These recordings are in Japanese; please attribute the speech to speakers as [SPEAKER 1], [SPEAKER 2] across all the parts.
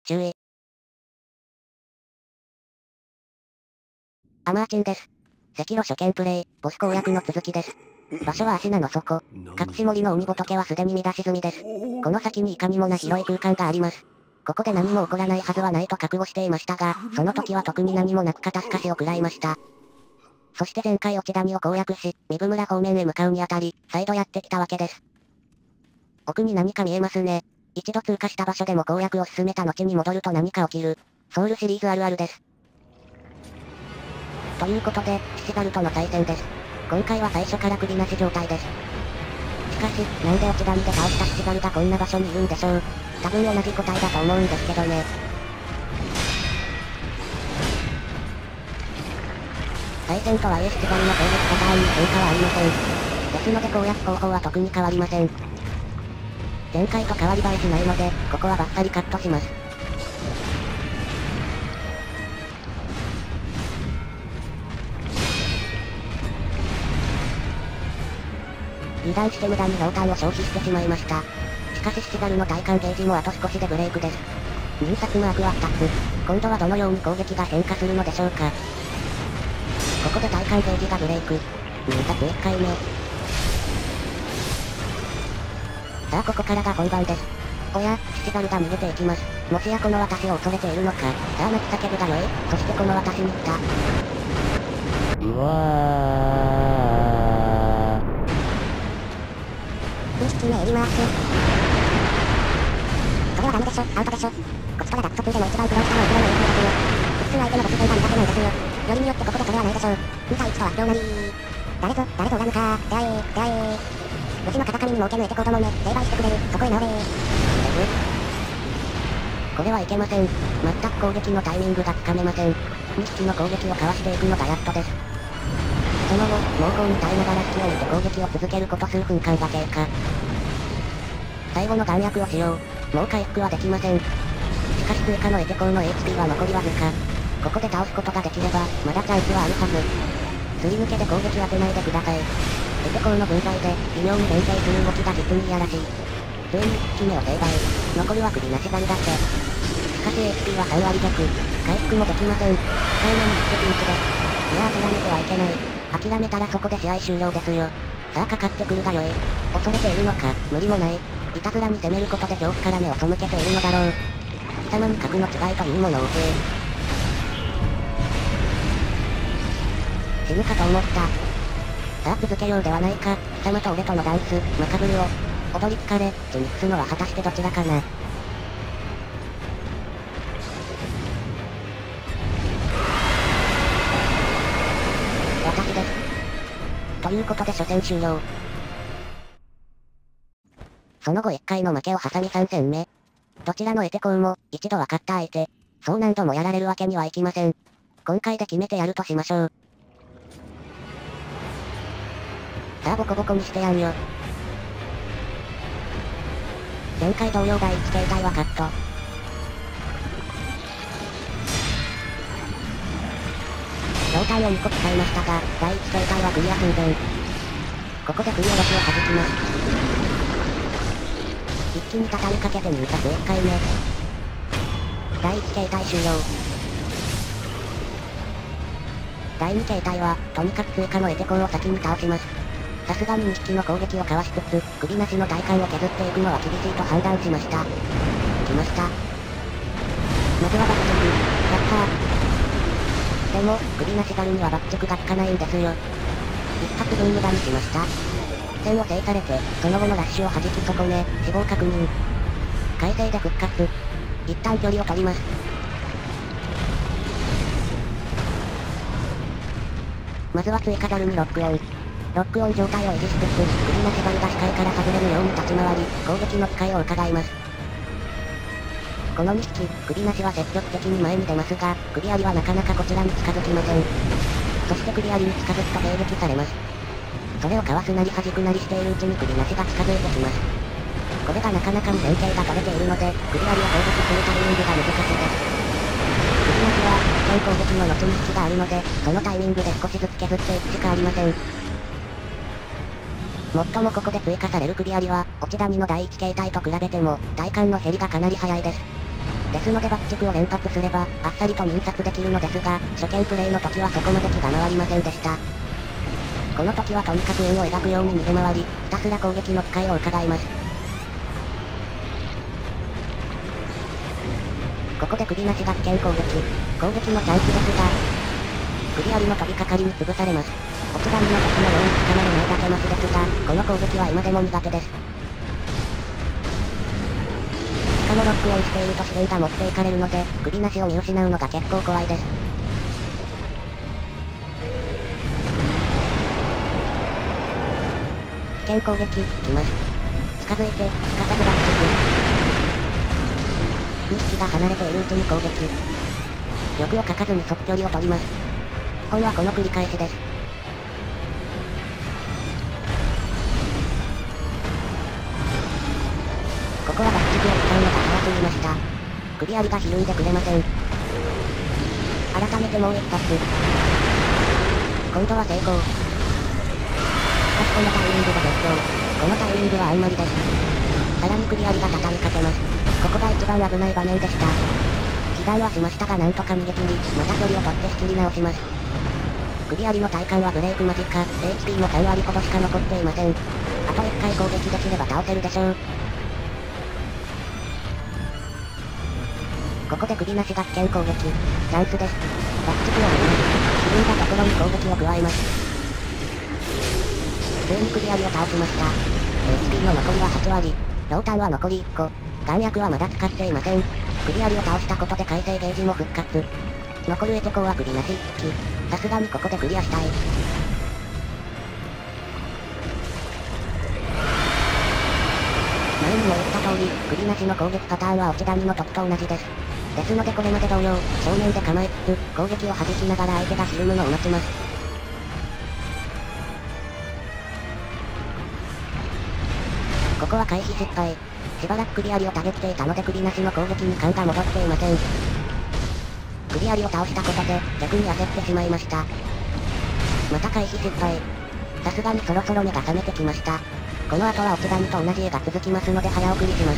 [SPEAKER 1] 注意。アマーチンです。赤炉初見プレイ、ボス攻略の続きです。場所は芦名の底。隠し森の海仏はすでに乱し済みです。この先にいかにもな広い空間があります。ここで何も起こらないはずはないと覚悟していましたが、その時は特に何もなく肩透かしを食らいました。そして前回落ち谷を攻略し、壬生村方面へ向かうにあたり、再度やってきたわけです。奥に何か見えますね。一度通過した場所でも攻略を進めた後に戻ると何か起きる。ソウルシリーズあるあるです。ということで、シシザルとの対戦です。今回は最初から首なし状態です。しかし、なんで落ち谷で倒したシシザルがこんな場所にいるんでしょう。多分同じ答えだと思うんですけどね。対戦とはいえシチザルの攻撃パターンに変化はありません。ですので攻略方法は特に変わりません。前回と変わり映えしないので、ここはバッサリカットします。油断して無駄に濃淡を消費してしまいました。しかしシチザルの体感ゲージもあと少しでブレイクです。入札マークは2つ。今度はどのように攻撃が変化するのでしょうか。ここで体感ゲージがブレイク。入札1回目。さあここからが本番です。おや、シチザルが逃げていきます。もしやこの私を恐れているのか。さあ泣き叫ぶがよい。そしてこの私に来た。
[SPEAKER 2] うわ
[SPEAKER 1] 2匹目エリマース。それはダメでしょ、アウトでしょ。こちとらダット2でも一番苦労したのは後ろの影響ですよ。普通相手のボス戦が苦手なんですよ。よりによってここでそれはないでしょう。2対1とは今日なり誰と恨むか出会え。武士の風上に儲けぬエテコどもめ、成敗してくれる、そこへ直れこれはいけません。全く攻撃のタイミングがつかめません。2匹の攻撃をかわしていくのがやっとです。その後、猛攻に耐えながら隙を見て攻撃を続けること数分間が経過。最後の弾薬を使用。もう回復はできません。しかし追加のエテコーの HP は残りわずか。ここで倒すことができれば、まだチャンスはあるはず。すり抜けで攻撃当てないでください。エテコーの分際で、微妙に連携する動きが実にいやらしい。ついに1匹目を成敗。残るは首なしザルだけ。しかし HP は3割弱。回復もできません。控えめにしてピンチです。いや諦めてはいけない。諦めたらそこで試合終了ですよ。さあかかってくるがよい。恐れているのか、無理もない。いたずらに攻めることで恐怖から目を背けているのだろう。貴様に格の違いというものを死ぬかと思った。さあ続けようではないか。貴様と俺とのダンス、マカブルを。踊り疲れ、血に伏すのは果たしてどちらかな。私です。ということで初戦終了。その後1回の負けを挟み3戦目。どちらのエテコーも、一度分かった相手。そう何度もやられるわけにはいきません。今回で決めてやるとしましょう。さあボコボコにしてやんよ。前回同様第1形態はカット。状態を2個使いましたが、第1形態はクリア寸前。ここで振り下ろしを弾きます。一気に畳みかけて入札1回目。第1形態終了。第2形態は、とにかく追加のエテコーを先に倒します。さすがに2匹の攻撃をかわしつつ、首なしの体幹を削っていくのは厳しいと判断しました。来ました。まずは爆竹。やったー。でも、首なしザルには爆竹が効かないんですよ。一発分無駄にしました。戦を制されて、その後のラッシュを弾き損ね、死亡確認。改正で復活。一旦距離を取ります。まずは追加ザルにロックオン。ロックオン状態を維持しつつ、首なしザルが視界から外れるように立ち回り、攻撃の機会を伺います。この2匹、首なしは積極的に前に出ますが、首ありはなかなかこちらに近づきません。そして首ありに近づくと迎撃されます。それをかわすなり弾くなりしているうちに首なしが近づいてきます。これがなかなかに連携が取れているので、首ありを攻撃するタイミングが難しいです。首なしは、危険攻撃の後に引きがあるので、そのタイミングで少しずつ削っていくしかありません。もっともここで追加される首ありは、落ち谷の第1形態と比べても、体幹の減りがかなり早いです。 ですので爆竹を連発すれば、あっさりと入札できるのですが、初見プレイの時はそこまで気が回りませんでした。この時はとにかく円を描くように逃げ回り、ひたすら攻撃の機会を伺います。ここで首なしが危険攻撃。攻撃のチャンスですが、首槍の飛びかかりに潰されます。落ち紙の時のように捕まれないだけマシですが、この攻撃は今でも苦手です。しかもロックオンしていると資源が持っていかれるので、首なしを見失うのが結構怖いです。危険攻撃、来ます。近づいて、すかさず爆竹。2匹が離れているうちに攻撃。玉をかかずに即距離を取ります。基本はこの繰り返しです。ここは爆竹を使うのが早すぎました。首槍がひるんでくれません。改めてもう一発。今度は成功。しかしこのタイミングで絶叫。このタイミングはあんまりです。さらに首槍が畳みかけます。ここが一番危ない場面でした。被弾はしましたがなんとか逃げ切り、また距離を取って仕切り直します。首槍の体感はブレーク間近、HP も3割ほどしか残っていません。あと1回攻撃できれば倒せるでしょう。ここで首なしが危険攻撃。チャンスです。爆竹を見ます。ひるんだところに攻撃を加えます。ついに首槍を倒しました。HP の残りは8割。氷炭は残り1個。弾薬はまだ使っていません。首槍を倒したことで耐性ゲージも復活。残るエテコは首なし1匹。さすがにここでクリアしたい。前にも言った通り、首なしの攻撃パターンは落ちダミの時と同じです。ですのでこれまで同様、正面で構えつつ、攻撃を弾きながら相手がひるむのを待ちます。ここは回避失敗。しばらく首槍をたげっていたので首なしの攻撃に感が戻っていません。首槍を倒したことで、逆に焦ってしまいました。また回避失敗。さすがにそろそろ目が覚めてきました。この後は落ち紙と同じ絵が続きますので早送りします。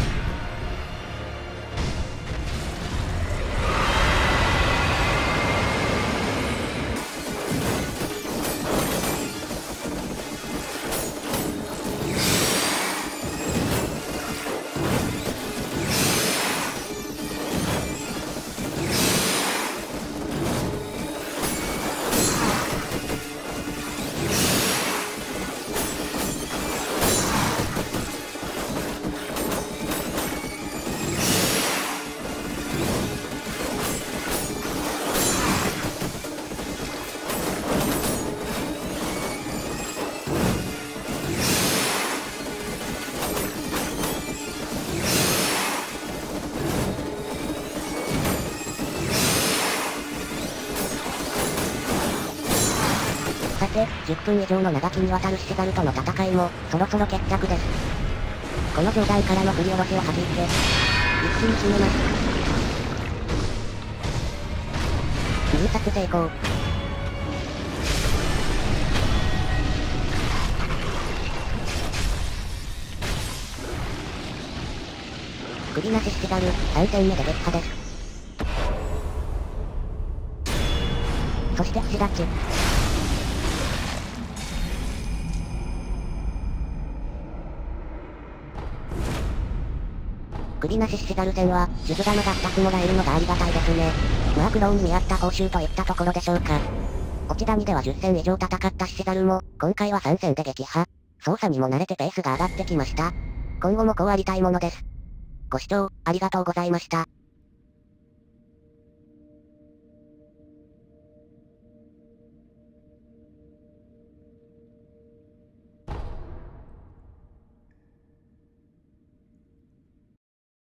[SPEAKER 1] さて、10分以上の長きにわたるシシザルとの戦いも、そろそろ決着です。この上段からの振り下ろしを弾いて、一気に決めます。入札成功。首なしシシザル、3戦目で撃破です。そして節立ち。首なしシシザル戦は、数珠玉が2つもらえるのがありがたいですね。まあ苦労に見合った報酬といったところでしょうか。落ちダミでは10戦以上戦ったシシザルも、今回は3戦で撃破。操作にも慣れてペースが上がってきました。今後もこうありたいものです。ご視聴、ありがとうございました。